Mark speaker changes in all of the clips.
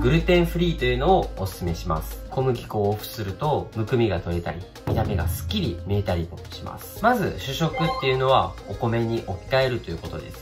Speaker 1: グルテンフリーというのをお勧めします。小麦粉をオフするとむくみが取れたり、見た目がスッキリ見えたりもします。まず主食っていうのはお米に置き換えるということです。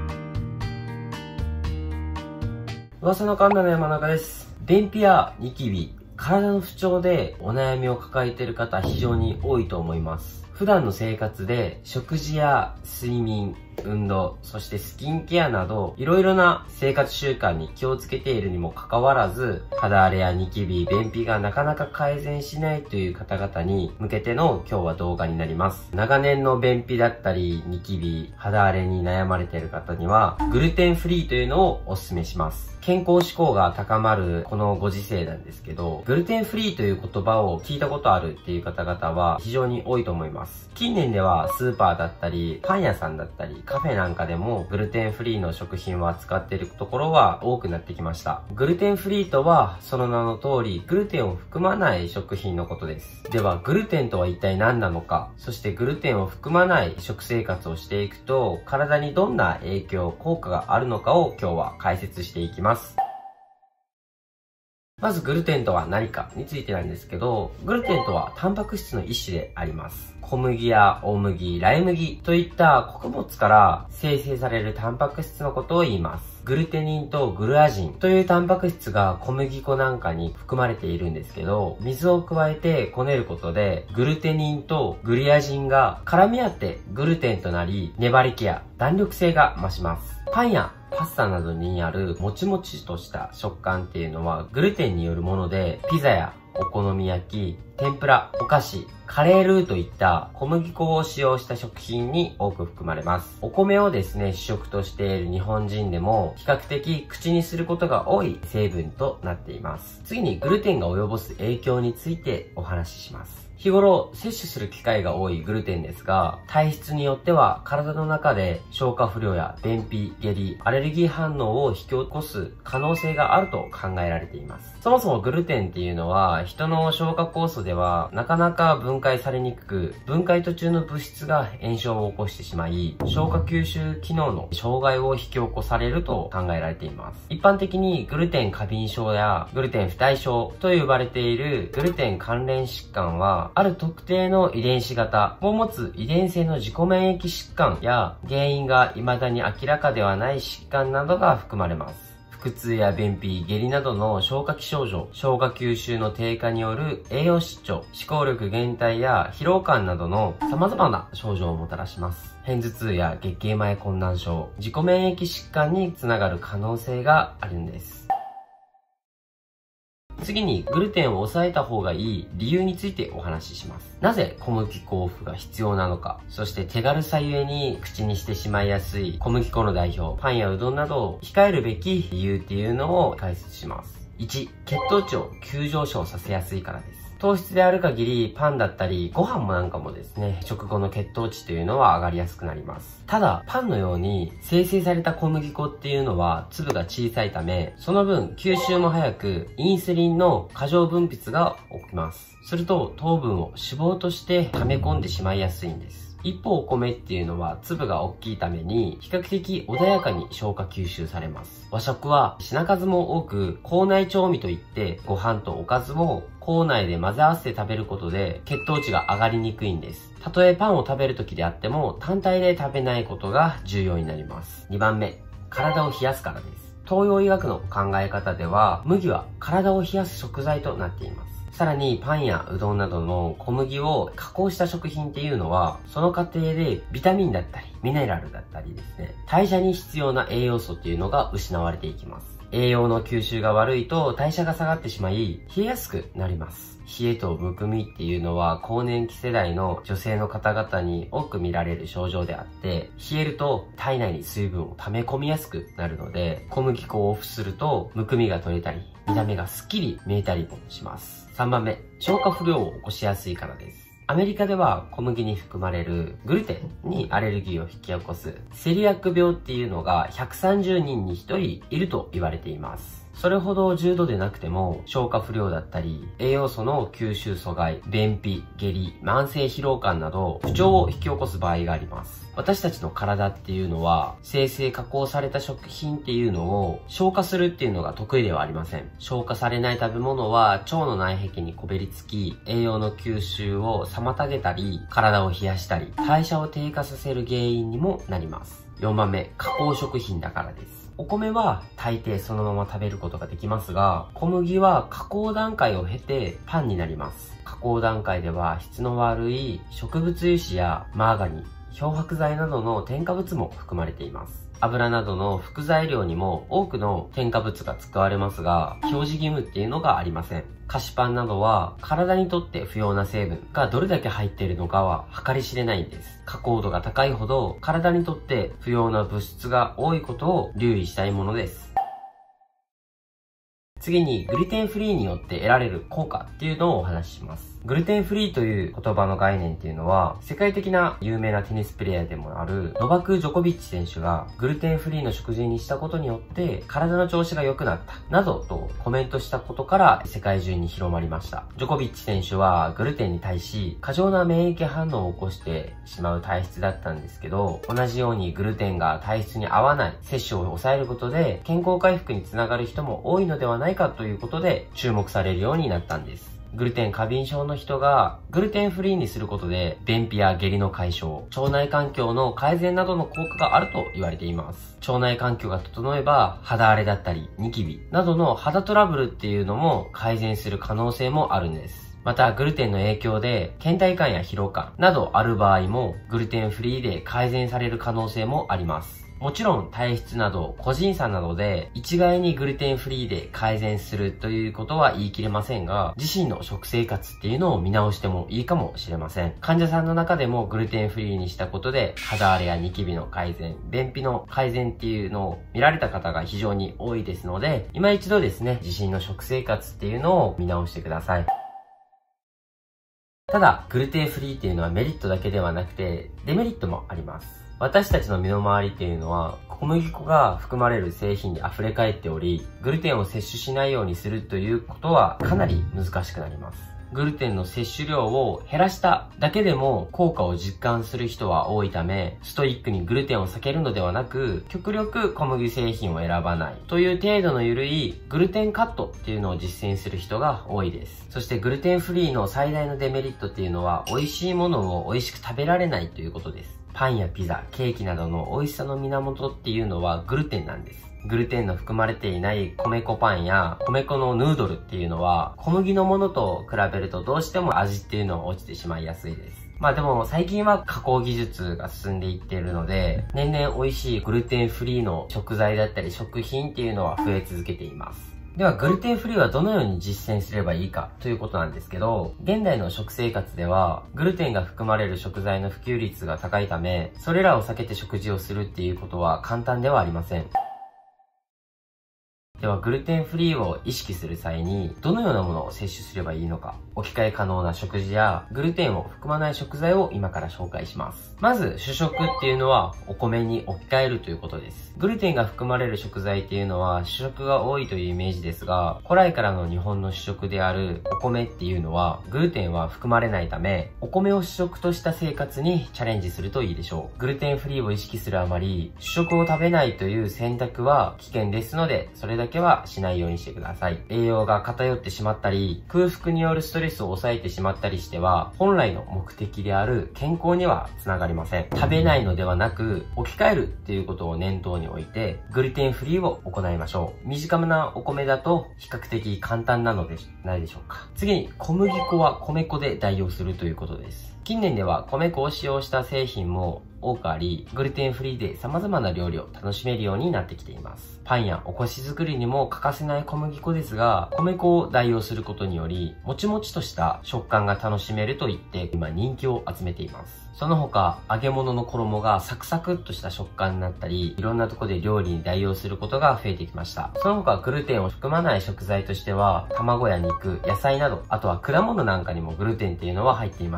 Speaker 1: 噂の神田の山中です。便秘やニキビ、体の不調でお悩みを抱えている方非常に多いと思います。普段の生活で食事や睡眠、運動、そしてスキンケアなどいろいろな生活習慣に気をつけているにもかかわらず、肌荒れやニキビ、便秘がなかなか改善しないという方々に向けての今日は動画になります。長年の便秘だったりニキビ、肌荒れに悩まれている方にはグルテンフリーというのをお勧めします。健康志向が高まるこのご時世なんですけど、グルテンフリーという言葉を聞いたことあるっていう方々は非常に多いと思います。近年ではスーパーだったり、パン屋さんだったり、カフェなんかでもグルテンフリーの食品を扱っているところは多くなってきました。グルテンフリーとはその名の通り、グルテンを含まない食品のことです。では、グルテンとは一体何なのか、そしてグルテンを含まない食生活をしていくと、体にどんな影響、効果があるのかを今日は解説していきます。まずグルテンとは何かについてなんですけど、グルテンとはタンパク質の一種であります。小麦や大麦、ライ麦といった穀物から生成されるタンパク質のことを言います。グルテニンとグルアジンというタンパク質が小麦粉なんかに含まれているんですけど、水を加えてこねることでグルテニンとグリアジンが絡み合ってグルテンとなり、粘り気や弾力性が増します。パンやパスタなどにあるもちもちとした食感っていうのはグルテンによるもので、ピザやお好み焼き、天ぷら、お菓子、カレールーといった小麦粉を使用した食品に多く含まれます。お米をですね、主食としている日本人でも比較的口にすることが多い成分となっています。次にグルテンが及ぼす影響についてお話しします。日頃摂取する機会が多いグルテンですが、体質によっては体の中で消化不良や便秘、下痢、アレルギー反応を引き起こす可能性があると考えられています。そもそもグルテンっていうのは人の消化酵素ではなかなか分解されにくく、分解途中の物質が炎症を起こしてしまい、消化吸収機能の障害を引き起こされると考えられています。一般的にグルテン過敏症やグルテン不耐症と呼ばれているグルテン関連疾患は、ある特定の遺伝子型を持つ遺伝性の自己免疫疾患や原因が未だに明らかではない疾患などが含まれます。腹痛や便秘、下痢などの消化器症状、消化吸収の低下による栄養失調、思考力減退や疲労感などの様々な症状をもたらします。片頭痛や月経前困難症、自己免疫疾患につながる可能性があるんです。次にグルテンを抑えた方がいい理由についてお話しします。なぜ小麦粉オフが必要なのか、そして手軽さゆえに口にしてしまいやすい小麦粉の代表、パンやうどんなどを控えるべき理由っていうのを解説します。1、血糖値を急上昇させやすいからです。糖質である限りパンだったりご飯もなんかもですね、食後の血糖値というのは上がりやすくなります。ただパンのように生成された小麦粉っていうのは粒が小さいため、その分吸収も早くインスリンの過剰分泌が起きます。すると糖分を脂肪として溜め込んでしまいやすいんです。一方お米っていうのは粒が大きいために比較的穏やかに消化吸収されます。和食は品数も多く口内調味といってご飯とおかずを口内で混ぜ合わせて食べることで血糖値が上がりにくいんです。たとえパンを食べる時であっても単体で食べないことが重要になります。2番目、体を冷やすからです。東洋医学の考え方では麦は体を冷やす食材となっています。さらにパンやうどんなどの小麦を加工した食品っていうのは、その過程でビタミンだったりミネラルだったりですね、代謝に必要な栄養素っていうのが失われていきます。栄養の吸収が悪いと代謝が下がってしまい冷えやすくなります。冷えとむくみっていうのは更年期世代の女性の方々に多く見られる症状であって、冷えると体内に水分を溜め込みやすくなるので、小麦粉をオフするとむくみが取れたり見た目がスッキリ見えたりもします。3番目、消化不良を起こしやすいからです。アメリカでは小麦に含まれるグルテンにアレルギーを引き起こすセリアック病っていうのが130人に1人いると言われています。 それほど重度でなくても、消化不良だったり、栄養素の吸収阻害、便秘、下痢、慢性疲労感など、不調を引き起こす場合があります。私たちの体っていうのは、生成加工された食品っていうのを消化するっていうのが得意ではありません。消化されない食べ物は腸の内壁にこびりつき、栄養の吸収を妨げたり、体を冷やしたり、代謝を低下させる原因にもなります。4番目、加工食品だからです。お米は大抵そのまま食べることができますが、小麦は加工段階を経てパンになります。加工段階では質の悪い植物油脂やマーガリン、漂白剤などの添加物も含まれています。油などの副材料にも多くの添加物が使われますが、表示義務っていうのがありません。菓子パンなどは体にとって不要な成分がどれだけ入っているのかは計り知れないんです。加工度が高いほど体にとって不要な物質が多いことを留意したいものです。次にグルテンフリーによって得られる効果っていうのをお話しします。グルテンフリーという言葉の概念っていうのは、世界的な有名なテニスプレーヤーでもあるノバク・ジョコビッチ選手がグルテンフリーの食事にしたことによって体の調子が良くなったなどとコメントしたことから世界中に広まりました。ジョコビッチ選手はグルテンに対し過剰な免疫反応を起こしてしまう体質だったんですけど、同じようにグルテンが体質に合わない摂取を抑えることで健康回復につながる人も多いのではないかということで注目されるようになったんです。グルテン過敏症の人がグルテンフリーにすることで便秘や下痢の解消、腸内環境の改善などの効果があると言われています。腸内環境が整えば肌荒れだったりニキビなどの肌トラブルっていうのも改善する可能性もあるんです。またグルテンの影響で倦怠感や疲労感などある場合もグルテンフリーで改善される可能性もあります。もちろん体質など個人差などで一概にグルテンフリーで改善するということは言い切れませんが、自身の食生活っていうのを見直してもいいかもしれません。患者さんの中でもグルテンフリーにしたことで肌荒れやニキビの改善、便秘の改善っていうのを見られた方が非常に多いですので、今一度ですね、自身の食生活っていうのを見直してください。ただ、グルテンフリーっていうのはメリットだけではなくてデメリットもあります。私たちの身の回りっていうのは小麦粉が含まれる製品に溢れ返っており、グルテンを摂取しないようにするということはかなり難しくなります。グルテンの摂取量を減らしただけでも効果を実感する人は多いため、ストイックにグルテンを避けるのではなく、極力小麦製品を選ばないという程度の緩いグルテンカットっていうのを実践する人が多いです。そしてグルテンフリーの最大のデメリットっていうのは、美味しいものを美味しく食べられないということです。パンやピザ、ケーキなどの美味しさの源っていうのはグルテンなんです。グルテンの含まれていない米粉パンや米粉のヌードルっていうのは小麦のものと比べるとどうしても味っていうのは落ちてしまいやすいです。まあでも最近は加工技術が進んでいっているので、年々美味しいグルテンフリーの食材だったり食品っていうのは増え続けています。では、グルテンフリーはどのように実践すればいいかということなんですけど、現代の食生活では、グルテンが含まれる食材の普及率が高いため、それらを避けて食事をするっていうことは簡単ではありません。では、グルテンフリーを意識する際に、どのようなものを摂取すればいいのか、置き換え可能な食事や、グルテンを含まない食材を今から紹介します。まず、主食っていうのは、お米に置き換えるということです。グルテンが含まれる食材っていうのは、主食が多いというイメージですが、古来からの日本の主食であるお米っていうのは、グルテンは含まれないため、お米を主食とした生活にチャレンジするといいでしょう。グルテンフリーを意識するあまり、主食を食べないという選択は危険ですので、それだけはしないようにしてください。栄養が偏ってしまったり、空腹によるストレスを抑えてしまったりしては、本来の目的である健康にはつながりません。食べないのではなく、置き換えるっていうことを念頭に置いて、グルテンフリーを行いましょう。身近なお米だと比較的簡単なのでないでしょうか。次に、小麦粉は米粉で代用するということです。近年では米粉を使用した製品も多くあり、グルテンフリーで様々な料理を楽しめるようになってきています。パンやお菓子作りにも欠かせない小麦粉ですが、米粉を代用することにより、もちもちとした食感が楽しめるといって今人気を集めています。その他、揚げ物の衣がサクサクっとした食感になったり、いろんなところで料理に代用することが増えてきました。その他、グルテンを含まない食材としては、卵や肉、野菜など、あとは果物なんかにもグルテンっていうのは入っていません。全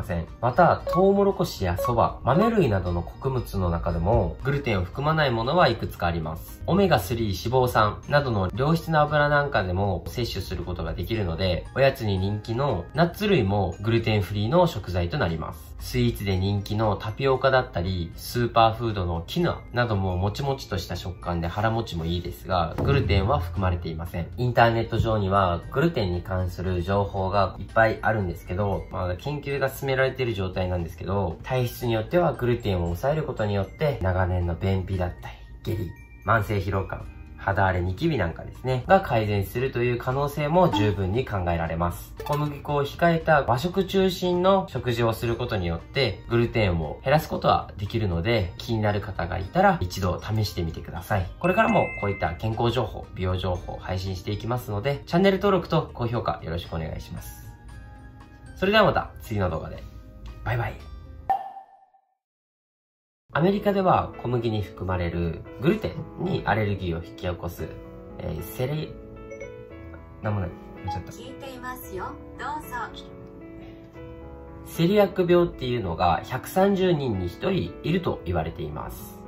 Speaker 1: また、トウモロコシやそば、豆類などの穀物の中でも、グルテンを含まないものはいくつかあります。オメガ3脂肪酸などの良質な油なんかでも摂取することができるので、おやつに人気のナッツ類もグルテンフリーの食材となります。スイーツで人気のタピオカだったり、スーパーフードのキヌアなどももちもちとした食感で腹持ちもいいですが、グルテンは含まれていません。インターネット上にはグルテンに関する情報がいっぱいあるんですけど、まだ研究が進められている状態なんですけど、体質によってはグルテンを抑えることによって長年の便秘だったり、下痢、慢性疲労感、肌荒れ、ニキビなんかですね、が改善するという可能性も十分に考えられます。小麦粉を控えた和食中心の食事をすることによって、グルテンを減らすことはできるので、気になる方がいたら一度試してみてください。これからもこういった健康情報、美容情報を配信していきますので、チャンネル登録と高評価よろしくお願いします。それではまた次の動画で。バイバイ。アメリカでは小麦に含まれるグルテンにアレルギーを引き起こす、なんもない。見ちゃった。
Speaker 2: 聞いていますよ。どうぞ。
Speaker 1: セリアック病っていうのが130人に1人いると言われています。